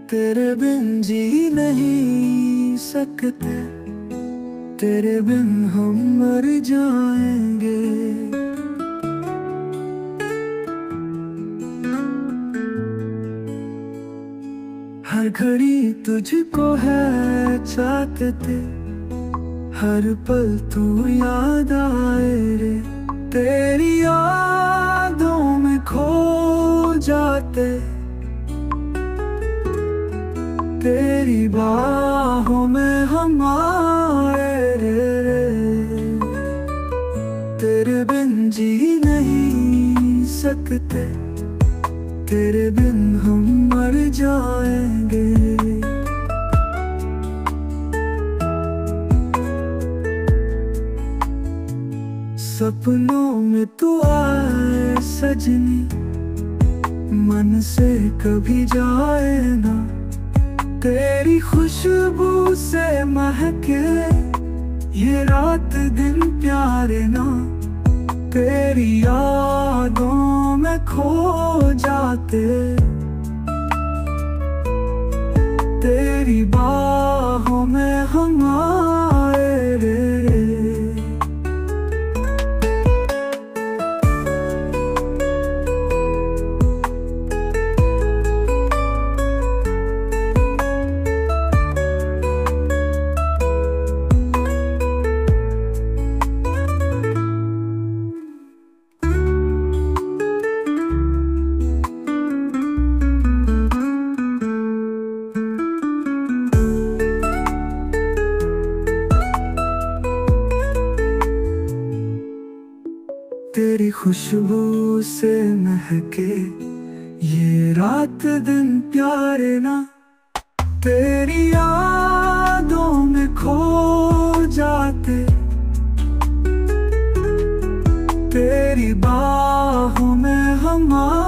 तेरे बिन जी नहीं सकते, तेरे बिन हम मर जाएंगे। हर घड़ी तुझको है चाहते थे, हर पल तू याद आए रे। तेरी यादों में खो जाते, तेरी बाहों में हम आए रे। तेरे बिन जी नहीं सकते, तेरे बिन हम मर जाएंगे। सपनों में तू आए सजनी, मन से कभी जाए ना। तेरी खुशबू से महके ये रात दिन प्यारे ना। तेरी यादों में खो जाते, तेरी बाहों में हम आए रे। तेरी खुशबू से महके ये रात दिन प्यारे ना। तेरी यादों में खो जाते, तेरी बाहों में हम